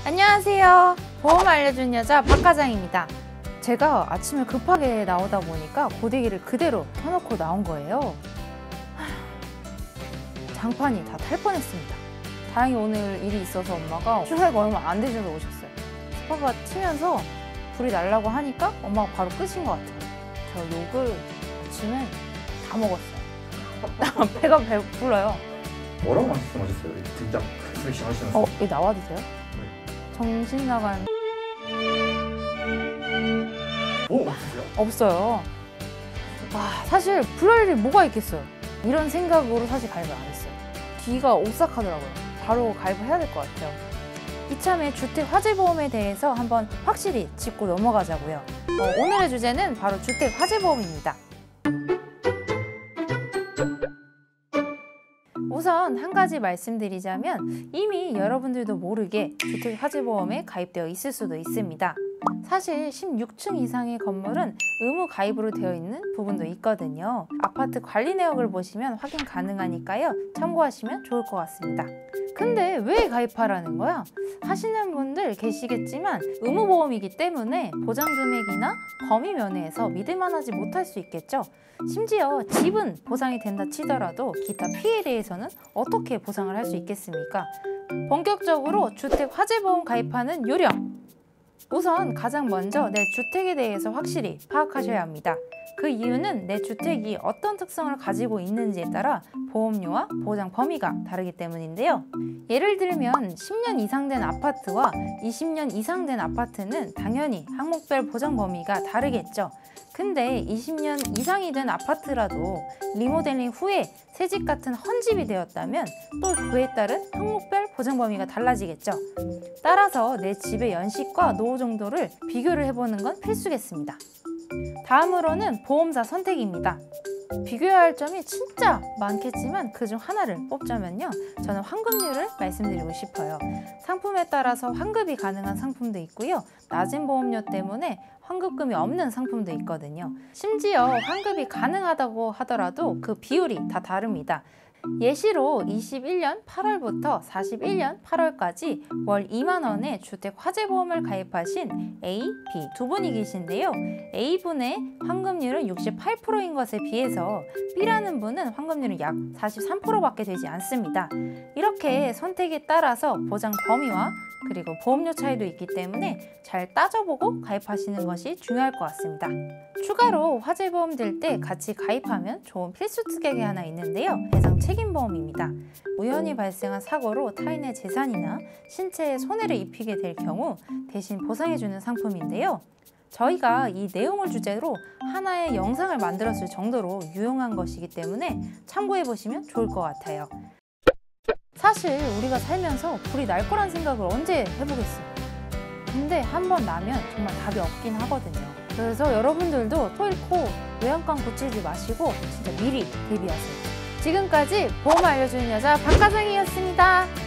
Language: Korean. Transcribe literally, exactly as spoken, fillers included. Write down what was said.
안녕하세요. 보험 알려준 여자 박과장입니다. 제가 아침에 급하게 나오다 보니까 고데기를 그대로 켜놓고 나온 거예요. 장판이 다 탈 뻔했습니다. 다행히 오늘 일이 있어서 엄마가 휴가가 얼마 안 되셔서 오셨어요. 스파가 튀면서 불이 나려고 하니까 엄마가 바로 끄신 것 같아요. 저 욕을 아침에 다 먹었어요. 배가 배불러요. 뭐라고 말씀하셨어요? 진짜 프레시 하시면서. 어, 이거 나와도 돼요? 네. 정신 나간... 뭐 없으세요? 없어요. 와, 사실 불할 일이 뭐가 있겠어요. 이런 생각으로 사실 가입을 안 했어요. 뒤가 오싹하더라고요. 바로 가입을 해야 될 것 같아요. 이참에 주택화재보험에 대해서 한번 확실히 짚고 넘어가자고요. 어, 오늘의 주제는 바로 주택화재보험입니다. 우선 한 가지 말씀드리자면 이미 여러분들도 모르게 주택화재보험에 가입되어 있을 수도 있습니다. 사실 십육 층 이상의 건물은 의무 가입으로 되어 있는 부분도 있거든요. 아파트 관리 내역을 보시면 확인 가능하니까요. 참고하시면 좋을 것 같습니다. 근데 왜 가입하라는 거야? 하시는 분들 계시겠지만 의무보험이기 때문에 보장 금액이나 범위 면에서 믿을만하지 못할 수 있겠죠. 심지어 집은 보상이 된다 치더라도 기타 피해에 대해서는 어떻게 보상을 할 수 있겠습니까? 본격적으로 주택화재보험 가입하는 요령! 우선 가장 먼저 내 주택에 대해서 확실히 파악하셔야 합니다. 그 이유는 내 주택이 어떤 특성을 가지고 있는지에 따라 보험료와 보장 범위가 다르기 때문인데요. 예를 들면 십 년 이상 된 아파트와 이십 년 이상 된 아파트는 당연히 항목별 보장 범위가 다르겠죠. 근데 이십 년 이상이 된 아파트라도 리모델링 후에 새집 같은 헌집이 되었다면 또 그에 따른 항목별 보장 범위가 달라지겠죠. 따라서 내 집의 연식과 노후 정도를 비교를 해보는 건 필수겠습니다. 다음으로는 보험사 선택입니다. 비교해야 할 점이 진짜 많겠지만 그중 하나를 뽑자면요. 저는 환급률을 말씀드리고 싶어요. 상품에 따라서 환급이 가능한 상품도 있고요. 낮은 보험료 때문에 환급금이 없는 상품도 있거든요. 심지어 환급이 가능하다고 하더라도 그 비율이 다 다릅니다. 예시로 이십일 년 팔월부터 사십일 년 팔월까지 월 이만 원의 주택화재보험을 가입하신 A, B 두 분이 계신데요. A분의 환급률은 육십팔 퍼센트인 것에 비해서 B라는 분은 환급률은 약 사십삼 퍼센트밖에 되지 않습니다. 이렇게 선택에 따라서 보장 범위와 그리고 보험료 차이도 있기 때문에 잘 따져보고 가입하시는 것이 중요할 것 같습니다. 추가로 화재보험 들 때 같이 가입하면 좋은 필수 특약이 하나 있는데요. 배상 책임보험입니다. 우연히 발생한 사고로 타인의 재산이나 신체에 손해를 입히게 될 경우 대신 보상해주는 상품인데요. 저희가 이 내용을 주제로 하나의 영상을 만들었을 정도로 유용한 것이기 때문에 참고해보시면 좋을 것 같아요. 사실 우리가 살면서 불이 날 거란 생각을 언제 해보겠어요. 근데 한 번 나면 정말 답이 없긴 하거든요. 그래서 여러분들도 토 잃고 외양간 고치지 마시고 진짜 미리 대비하세요. 지금까지 보험 알려주는 여자 박과장이었습니다.